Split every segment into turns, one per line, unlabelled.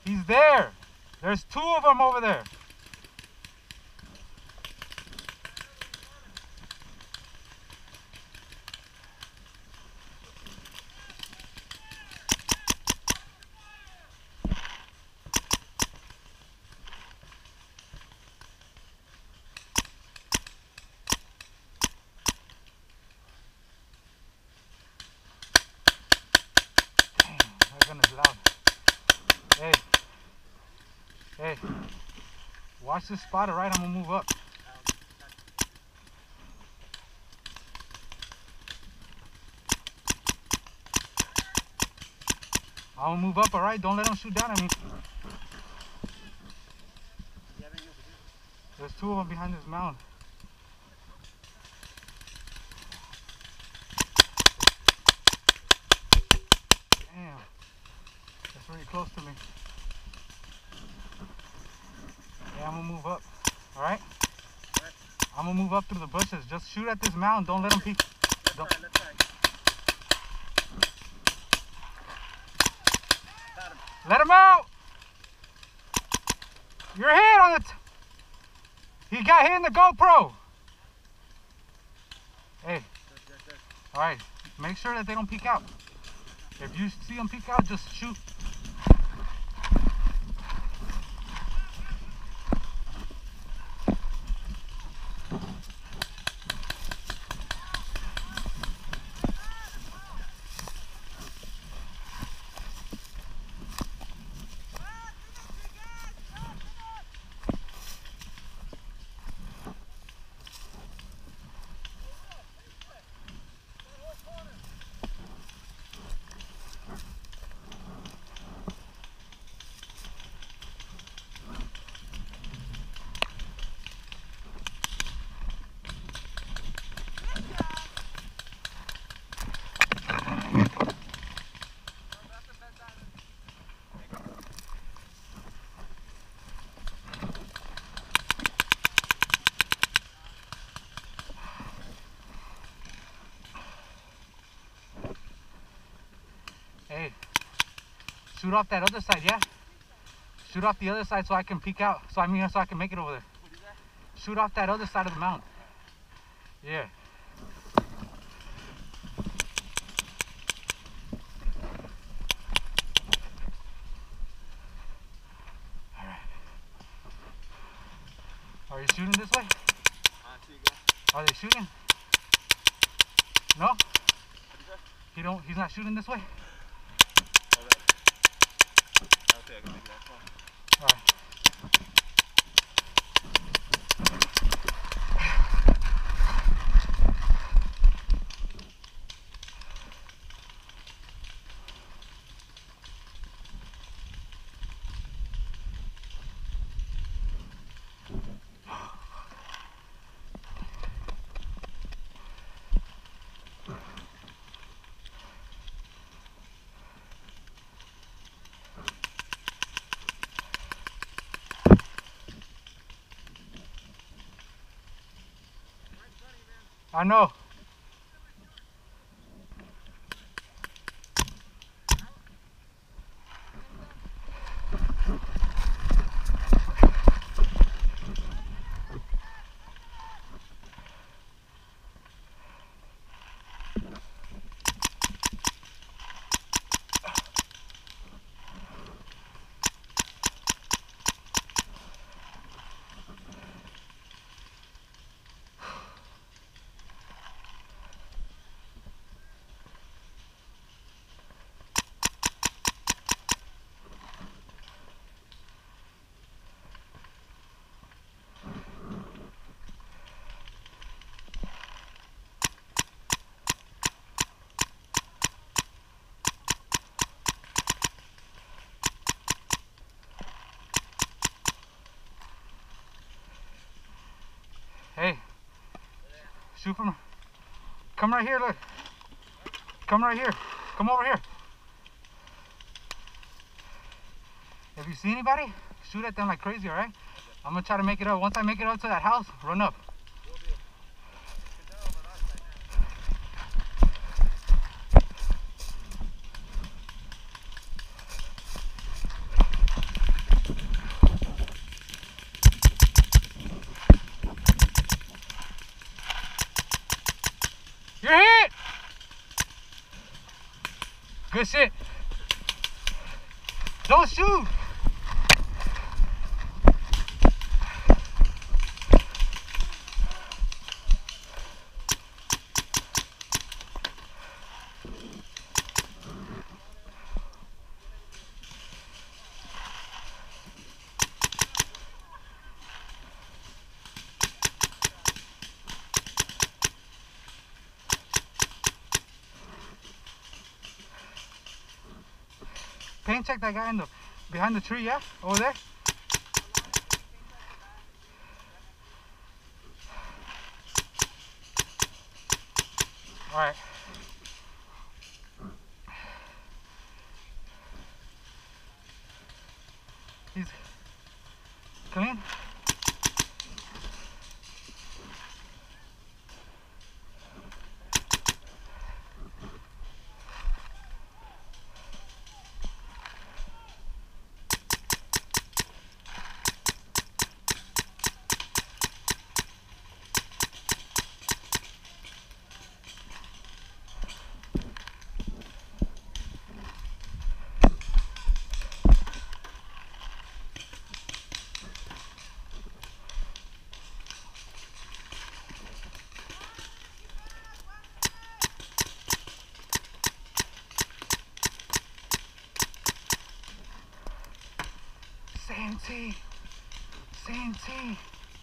He's there. There's two of them over there. That gun is loud. Hey. Hey. Watch this spot, alright? I'm gonna move up. I'm gonna move up, alright? Don't let them shoot down at me. There's two of them behind this mound. Damn. That's really close to me. Yeah, I'm gonna move up. Alright? I'm gonna move up through the bushes. Just shoot at this mound. Don't let them peek. Don't. Let him out! You're hit on it. He got hit in the GoPro. Hey. Alright. Make sure that they don't peek out. If you see them peek out, just shoot. Hey, shoot off that other side, yeah? Shoot off the other side so I can peek out. So I can make it over there. Shoot off that other side of the mound. Yeah. Alright. Are you shooting this way? Are they shooting? No? He's not shooting this way?
I can make that call.
All right. I know. Hey, shoot from. Come right here, look. Come right here. Come over here. If you see anybody, shoot at them like crazy, alright? I'm gonna try to make it up. Once I make it up to that house, run up. Good shit. Don't shoot. Paint check that guy in the behind the tree, yeah? Over there? Alright. He's clean. Same tee. Same tee.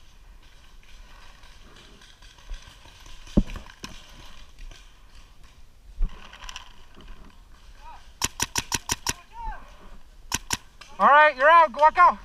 All right, you're out. Go walk out.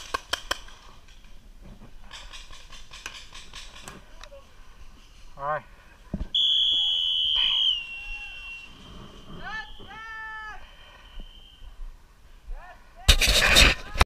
All right.